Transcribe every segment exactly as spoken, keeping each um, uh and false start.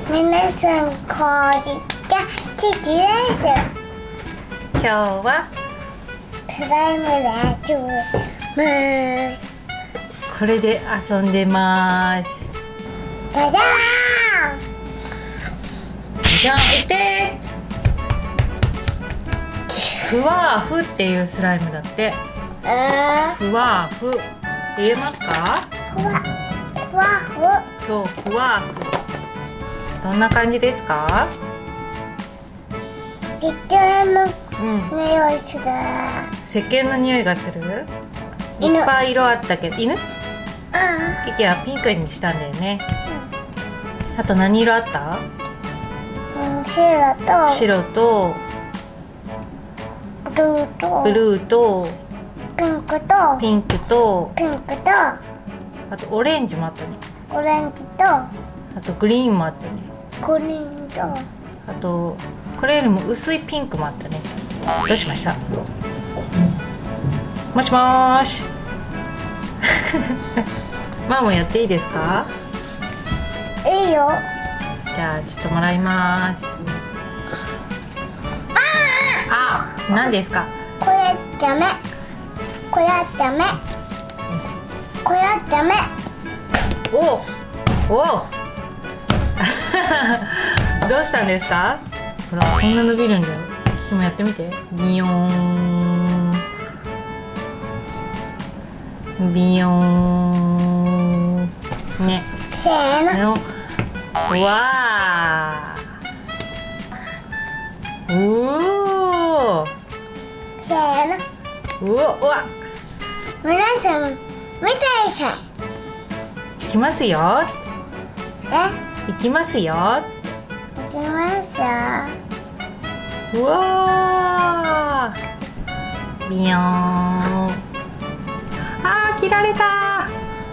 皆さんこんにちは、キキです。 今日はスライムで遊びます。 これで遊んでます。 じゃじゃじゃん、いてふわーふっていうスライムだって。 ーん。 ふわーふ言えますか？ ふわふわふ。 そう、ふわーふ。どんな感じですか？ 実際のうん。 匂いする。 石鹸の匂いがする？ 犬いっぱい色あったけど、犬？ うん。 キキはピンクにしたんだよね。あと何色あった？ うん、白と白とブルーとブルーとピンクとピンクと、 ピンクとあとオレンジもあったね。 オレンジとあとグリーンもあったね。 グリーンとあとこれよりも薄いピンクもあったね。どうしました？もしもーしママもやっていいですか？ いいよ。 じゃあちょっともらいます。あ、何ですか？ これダメ。これダメ。これダメ。 おおどうしたんですか？ほら、こんな伸びるんだよ。キキもやってみて。ビヨーンビヨーンね。 せーの。 のわーうおーせーの。 うおうわ皆さん見てください。 いきますよ。 え、 いきますよ。 打ちました。 うわービヨーンあー切られた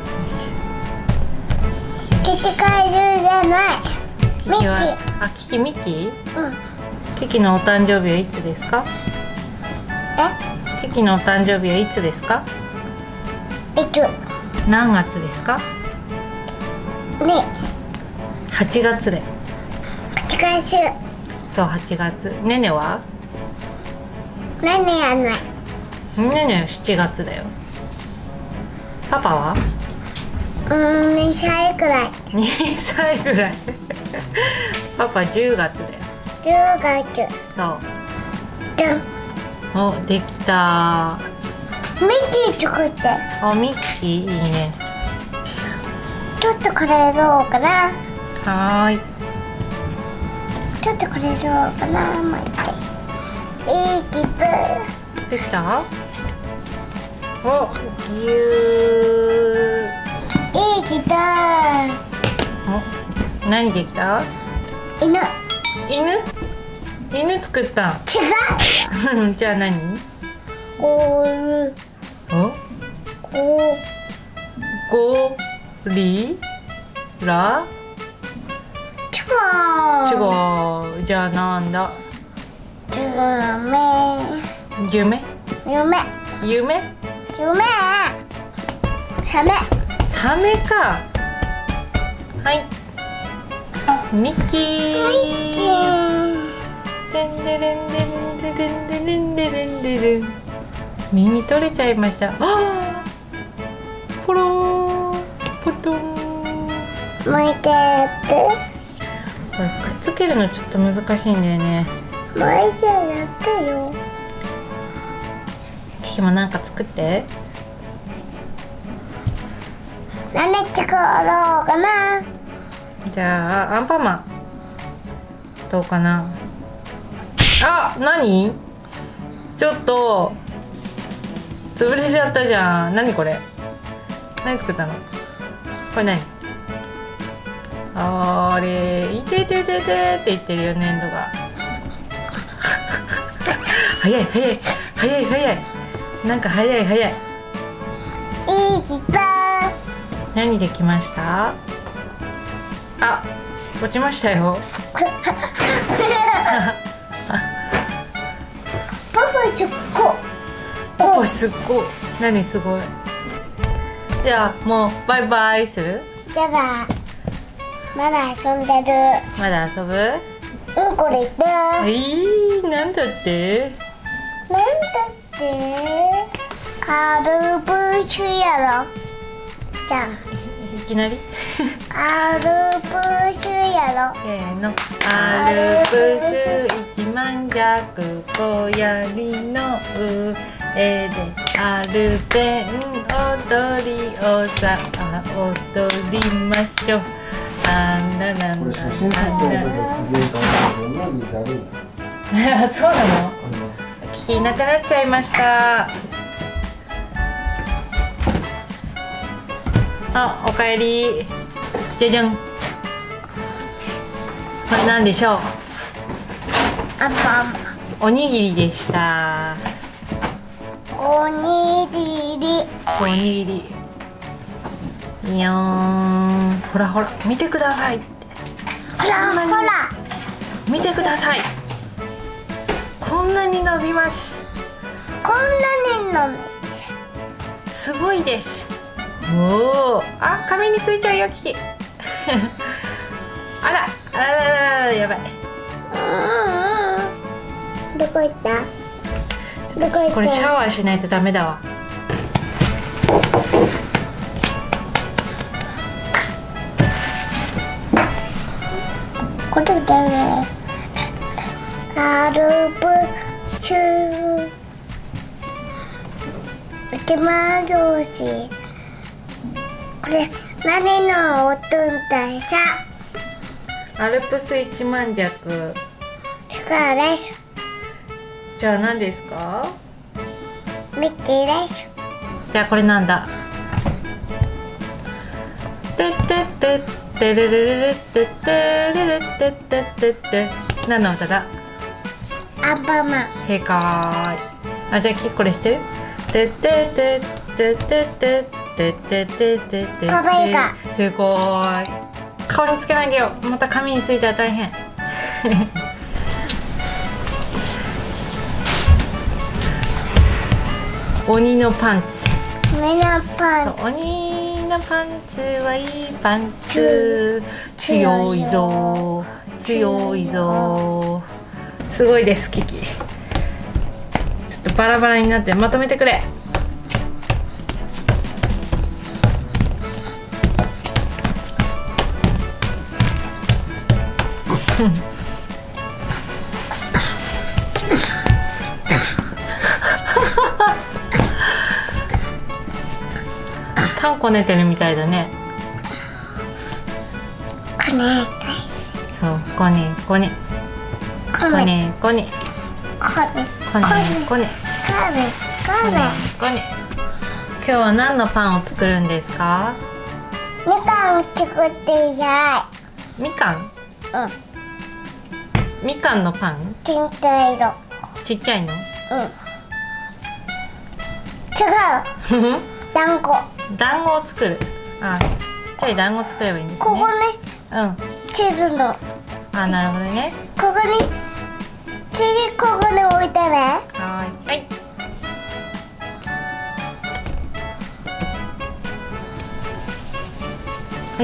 キキ怪獣じゃない。ミッキー。 あ、キキミッキーうん。 キキのお誕生日はいつですか？ え、 キキのお誕生日はいつですか？ いく。 何月ですか？ ね。 はちがつで。 キキ怪獣。 そう、はちがつ。ねねは？ 何やんない。 ねねしちがつだよ。パパは？ うーん、にさいくらい。 にさいぐらいパパじゅうがつだよ。 じゅうがつ。 そうじゃん。 お、できた。 ミッキー作って。 お、ミッキーいいね。 ちょっとこれどうかな。 はーい。 ちょっとこれどうかな。待って。いいきつ。 できた？お、ぎゅいいきつ。 ー。お、何できた？ 犬。 犬？犬作ったん？ 違う。 じゃあ何？ ゴール。 お？ ゴー。 ゴリラ？ チョコ。 違う。じゃあなんだ？ 夢。 夢？ 夢。 夢？ 夢。サメ。 サメか。はい。ミッキー。 ミッキー。 でんでれんでんでれんでれんでれんでれん。耳取れちゃいました。あーポローンポトン。 もう一回やって。 これくっつけるのちょっと難しいんだよね。 もう一回やってよ。 キキもなんか作って。 何作ろうかな。 じゃあアンパンマンどうかな。あ、何？ちょっと潰れちゃったじゃん。何これ？何作ったの？これ何？あれ、いててててって言ってるよ、粘土が。早い早い早い早い。なんか早い早い。 いいきた。 何できました？あ、落ちましたよ。 パパすっご。 パパすっごい。何すごい。じゃあもうバイバイする？ じゃあ。 まだ遊んでる。 まだ遊ぶ？ うんこれ言って。 えー、なんだって？ なんだってアルプスやろ。じゃいきなりあアルプスやろ。 せーの。アルプス一万弱小槍の上でアルペン踊りをさあ踊りましょう。あんななんだこれ写真撮影とかすげえ大変だよね。ダメだ。 あ、そうなの？キキいなくなっちゃいました。あ、おかえり。じゃじゃん。これなんでしょう？ アンパンマン。 おにぎりでした。 おにぎり。 おにぎり。いやーん。ほらほら、見てください。 ほらほら。 見てください。こんなに伸びます。 こんなにの。 すごいです。おお、あ、髪についちゃうよ、キキ。あら、あらららら、やばい。 どこ行った？どこ行った？ これシャワーしないとダメだわ。 これ誰？アルプス一万上司。これ何の音ださ？ アルプス一万弱。 違うです。 じゃあ何ですか？ ミッキーです。 じゃあこれなんだ？てってってってれれれれってってれれってってってって何の歌だ？ アンパンマン。 正解。あ、じゃあキッこれしてる？てってってってってってってってってってってパパイヤ。 正解。顔につけないでよ。また髪についたら大変。鬼のパンツ。 鬼のパン。 鬼のパンツはいいパンツ。強いぞ強いぞ。すごいですキキ。ちょっとバラバラになってまとめてくれ。タンこねてるみたいだね。 こねそうこねこねここねねこねこねこねこねこねこねこね。今日は何のパンを作るんですか？ みかん作っていさみかん？ い。うん。 みかんのパン？ ピンク色。 ちっちゃいの？ うん。違う。団子。 団子を作る。あ、ちっちゃい団子作ればいいんですね。 ここね。 うん。 チーズの。 あ、なるほどね。 ここに。チーズここに置いてね。 はーい。はい。はい。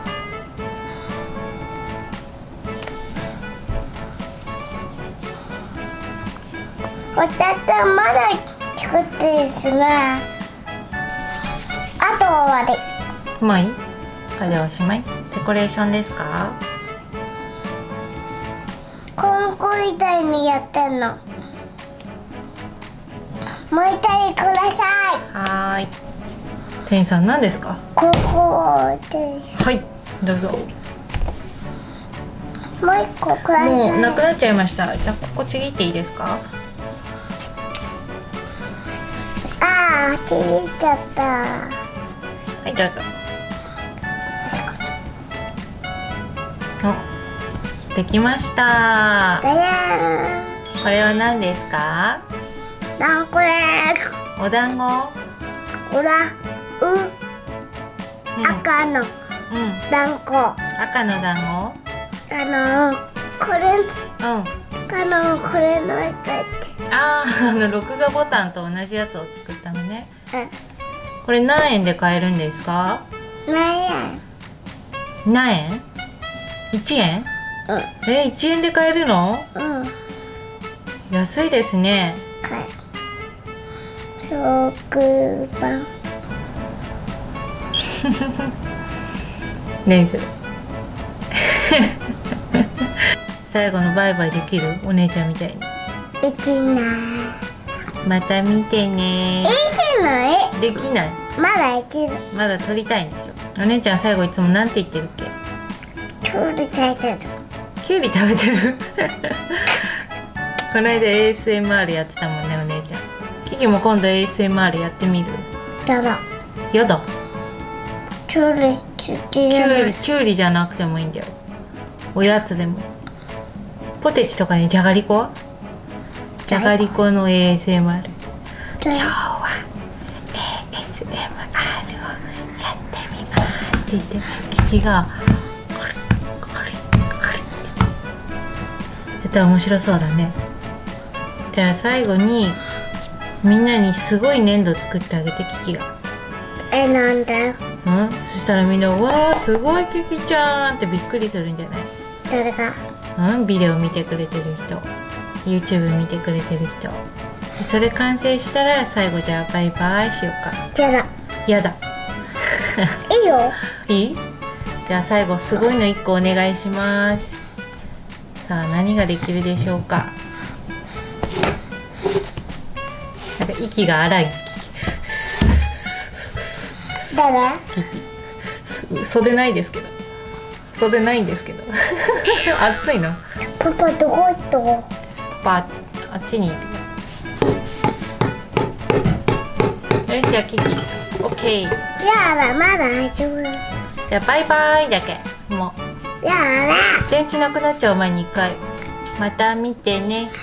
おたたまだ作ってるしな。あとは終わり。 もういい？これでおしまい？デコレーションですか？ コンコみたいにやってんの。もう一回ください。 はーい。店員さん何ですか？ ここです。 はい。どうぞ。 もう一個ください。 もうなくなっちゃいました。じゃあここちぎっていいですか？ ああ、ちぎっちゃった。 はい、どうぞ。お、できました。 だやこれは何ですか？ ーん。なんこれ。 お団子？ おら、う、 うん、 赤のうん、 団子。 赤の団あのこれ、 子？うん。 あのこれのやつ。 あー、あの録画ボタンと同じやつを作ったのね。 うこれ何円で買えるんですか？ ん。なんや。 何円？ いちえん？ うえいちえんで買えるの？ んうん安いですね。 かい食パン何それ最後のバイバイできる？お姉ちゃんみたいに。 できないまた見てね。 できないできない。 まだできるまだ撮りたいんでしょ。お姉ちゃん最後いつもなんて言ってるっけ？ 調理されてるきゅうり食べてるこの間 エーエスエムアール やってたもんね、お姉ちゃん。キキも今度 エーエスエムアール やってみる？ やだやだ。 調理中きゅうり、 じゃないきゅうりじゃなくてもいいんだよ。おやつでも。ポテチとかにじゃがりこは？じゃがりこの エーエスエムアール。今日は エーエスエムアール をやってみますって言ってキキがコリコリコリってやったら面白そうだね。じゃあ最後にみんなにすごい粘土作ってあげて、キキが。 えなんだようん、そしたらみんな「わーすごいキキちゃん」ってびっくりするんじゃない？ 誰がうん、ビデオ見てくれてる人、 YouTube 見てくれてる人。それ完成したら最後じゃあバイバイしようか。 やだやだいいよいい？じゃあ最後すごいのいっこお願いします。さあ何ができるでしょうか。なんか息が荒い。 誰キキ袖ないですけど、袖ないんですけど暑いの。 パパどこ行ったのパパあっちに行く。よしじゃあキキオッケー。 やだまだ大丈夫じゃあバイバイだけ。もうやだ電池なくなっちゃう前に一回また見てね。 や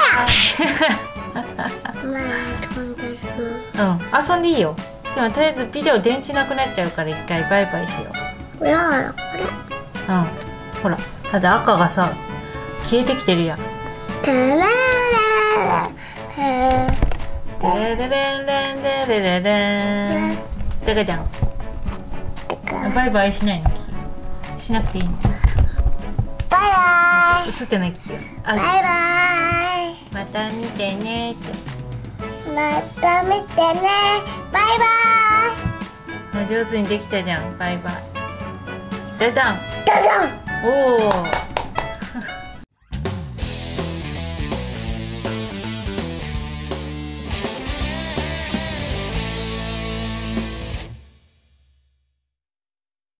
だまだ飛んでるうん遊んでいいよ。でもとりあえずビデオ電池なくなっちゃうから一回バイバイしよう。 やだこれうんほらだって赤がさ消えてきてるやん。 タラララへレレレンレンレレレレンだかじゃん。 ーバイバイしないの？キキしなくていいの？ バイバイ映ってないキキが。あバイバイまた見てねって。 また見てねバイバイもう上手にできたじゃん。バイバイ。ダダン。 ダダンおお。